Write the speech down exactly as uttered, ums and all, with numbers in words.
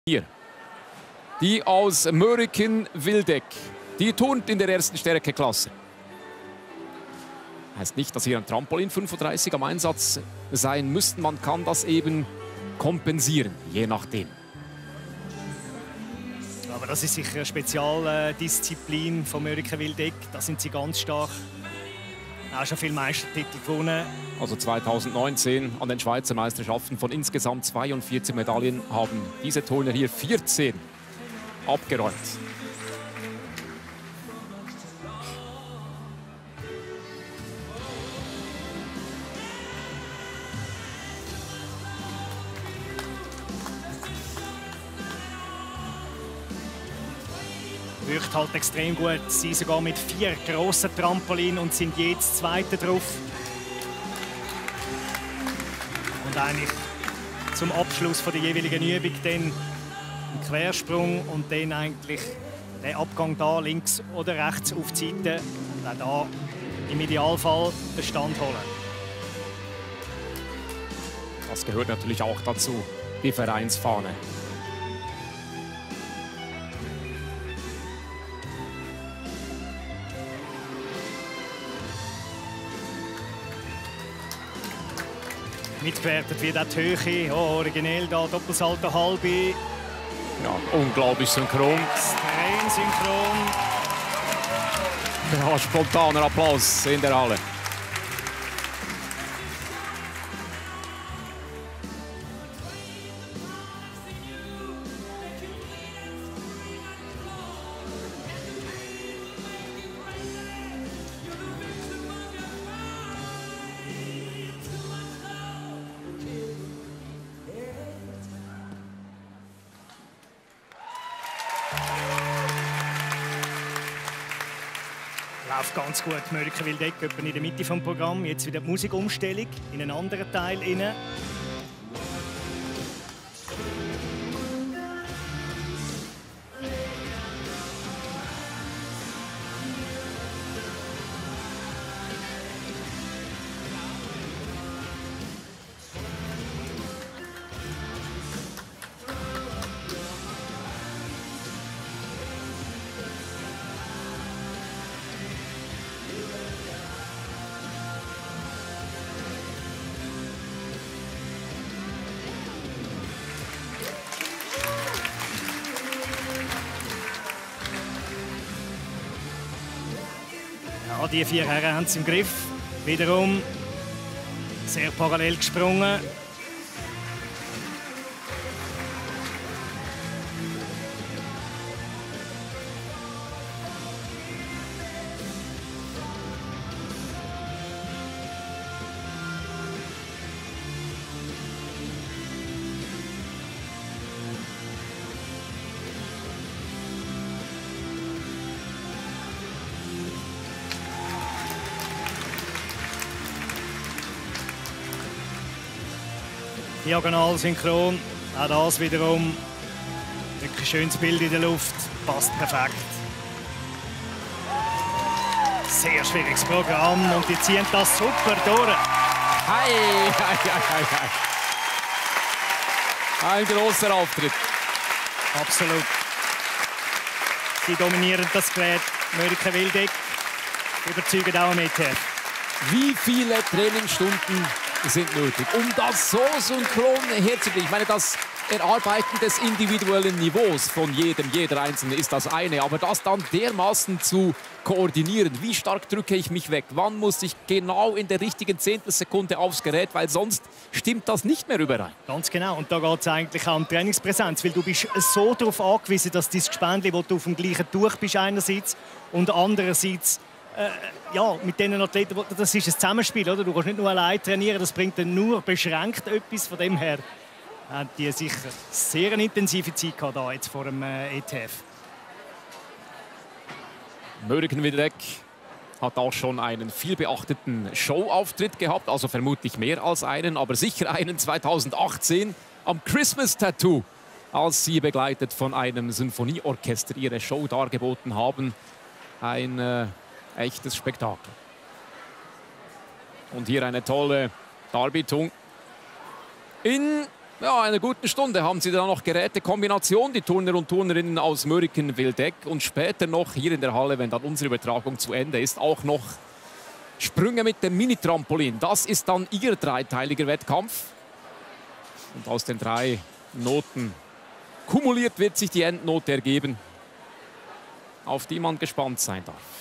Hier. Die aus Möriken-Wildeck. Die turnt in der ersten Stärkeklasse. Heißt nicht, dass hier ein Trampolin fünfunddreißig am Einsatz sein müsste. Man kann das eben kompensieren, je nachdem. Aber das ist sicher eine Spezialdisziplin von Möriken-Wildeck. Da sind sie ganz stark. Auch schon viele Meistertitel gewonnen. Also zweitausendneunzehn an den Schweizer Meisterschaften von insgesamt zweiundvierzig Medaillen haben diese Turner hier vierzehn abgeräumt. Wirkt halt extrem gut. Sie sogar mit vier grossen Trampolinen und sind jetzt Zweite drauf. Und eigentlich zum Abschluss von der jeweiligen Übung dann ein Quersprung und dann eigentlich den Abgang da links oder rechts auf die Seite und auch da im Idealfall den Stand holen. Das gehört natürlich auch dazu, die Vereinsfahne. Mitgewertet wird auch die Höhe. Oh, originell da, Doppelsalto halbe. Ja, unglaublich synchron. Extrem synchron. Ja, spontaner Applaus in der Halle. Läuft ganz gut. Möriken-Wildeck in der Mitte des Programms. Jetzt wieder die Musikumstellung in einen anderen Teil rein. Ja, die vier Herren haben es im Griff. Wiederum sehr parallel gesprungen. Diagonal synchron, auch das wiederum wirklich schönes Bild in der Luft, passt perfekt. Sehr schwieriges Programm und die ziehen das super durch. Hei, hei, hei, hei. Ein großer Auftritt. Absolut. Sie dominieren das Gerät. Möriken-Wildeck überzeugen auch mit. Wie viele Trainingsstunden sind nötig, um das so synchron herzukriegen? Ich meine, das Erarbeiten des individuellen Niveaus von jedem, jeder Einzelne ist das eine, aber das dann dermaßen zu koordinieren, wie stark drücke ich mich weg, wann muss ich genau in der richtigen Zehntelsekunde aufs Gerät, weil sonst stimmt das nicht mehr überein. Ganz genau, und da geht es eigentlich auch um Trainingspräsenz, weil du bist so darauf angewiesen, dass dein Gespendli, wo du auf dem gleichen Tuch bist einerseits und andererseits Äh, ja, mit diesen Athleten, das ist ein Zusammenspiel, oder? Du kannst nicht nur allein trainieren, das bringt dann nur beschränkt etwas. Von dem her haben die sicher sehr eine intensive Zeit gehabt, da jetzt vor dem äh, E T F. Möriken-Wildeck hat auch schon einen vielbeachteten Showauftritt gehabt, also vermutlich mehr als einen, aber sicher einen zweitausendachtzehn am Christmas Tattoo, als sie begleitet von einem Sinfonieorchester ihre Show dargeboten haben. Ein äh, echtes Spektakel. Und hier eine tolle Darbietung in Ja, einer guten Stunde haben sie dann noch Gerätekombination, die Turner und Turnerinnen aus Mörken-Wildeck. Und später noch hier in der Halle, wenn dann unsere Übertragung zu Ende ist, auch noch Sprünge mit dem Mini-Trampolin. Das ist dann ihr dreiteiliger Wettkampf. Und aus den drei Noten kumuliert wird sich die Endnote ergeben, auf die man gespannt sein darf.